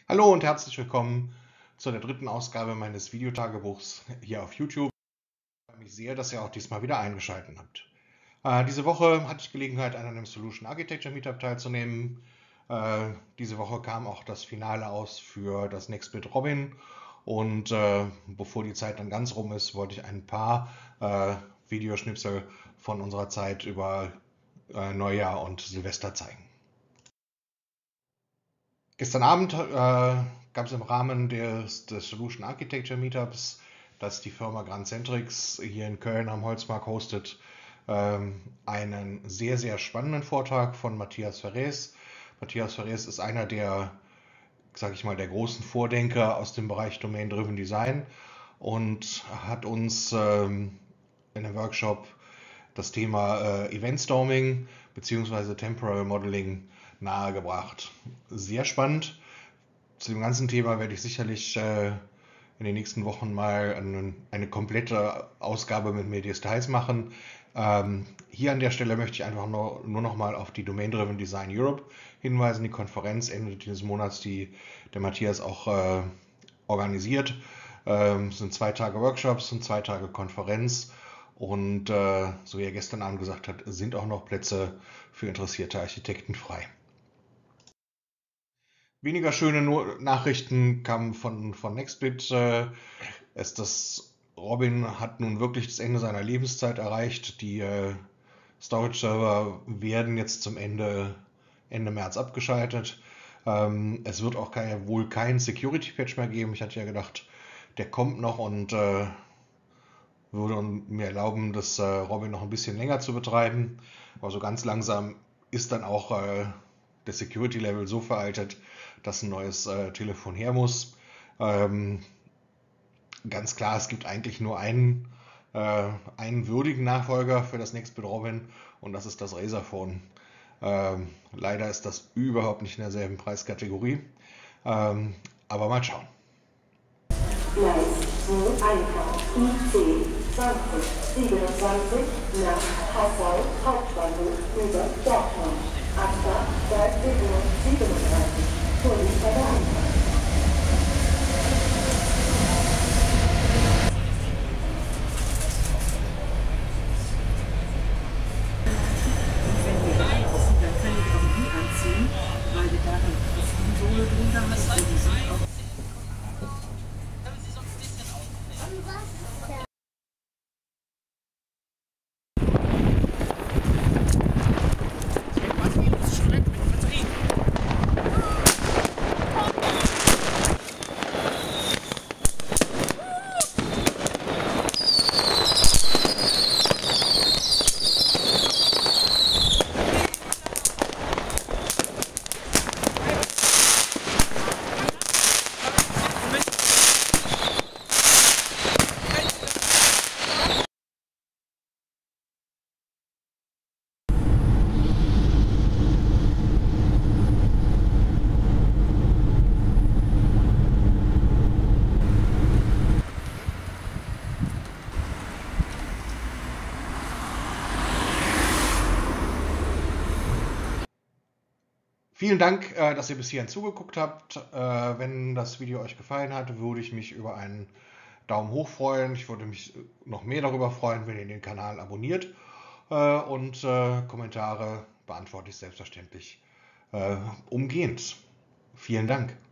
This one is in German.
Hallo und herzlich willkommen zu der dritten Ausgabe meines Videotagebuchs hier auf YouTube. Ich freue mich sehr, dass ihr auch diesmal wieder eingeschaltet habt. Diese Woche hatte ich Gelegenheit, an einem Solution Architecture Meetup teilzunehmen. Diese Woche kam auch das Finale aus für das Next mit Robin. Und bevor die Zeit dann ganz rum ist, wollte ich ein paar Videoschnipsel von unserer Zeit über Neujahr und Silvester zeigen. Gestern Abend gab es im Rahmen des Solution Architecture Meetups, das die Firma Grand Centrix hier in Köln am Holzmarkt hostet, einen sehr, sehr spannenden Vortrag von Matthias Ferres. Matthias Ferres ist einer der, sage ich mal, der großen Vordenker aus dem Bereich Domain-Driven Design und hat uns in einem Workshop das Thema Event Storming bzw. Temporal Modeling nahegebracht. Sehr spannend. Zu dem ganzen Thema werde ich sicherlich in den nächsten Wochen mal eine komplette Ausgabe mit mehr Details machen. Hier an der Stelle möchte ich einfach nur noch mal auf die Domain-Driven Design Europe hinweisen, die Konferenz Ende dieses Monats, die der Matthias auch organisiert. Es sind 2 Tage Workshops und 2 Tage Konferenz. Und so wie er gestern Abend gesagt hat, sind auch noch Plätze für interessierte Architekten frei. Weniger schöne Nachrichten kamen von Nextbit. Robin hat nun wirklich das Ende seiner Lebenszeit erreicht. Die Storage-Server werden jetzt zum Ende März abgeschaltet. Es wird auch wohl keinen Security-Patch mehr geben. Ich hatte ja gedacht, der kommt noch und würde mir erlauben, das Robin noch ein bisschen länger zu betreiben. Aber so ganz langsam ist dann auch der Security-Level so veraltet, dass ein neues Telefon her muss. Ganz klar, es gibt eigentlich nur einen würdigen Nachfolger für das Nextbit Robin und das ist das Razerphone. Leider ist das überhaupt nicht in derselben Preiskategorie, aber mal schauen. Gleis 2 Einfahrt IC 2027 nach Passau Hauptbahnhof über Dortmund. Abfahrt 13:37 Uhr. Vorliegt bei der Anfahrt. Wenn wir reinpassen, dann können wir auch die anziehen, weil wir darin Sohle drunter haben und die sind auch. Vielen Dank, dass ihr bis hierhin zugeguckt habt. Wenn das Video euch gefallen hat, würde ich mich über einen Daumen hoch freuen. Ich würde mich noch mehr darüber freuen, wenn ihr den Kanal abonniert. Und Kommentare beantworte ich selbstverständlich umgehend. Vielen Dank.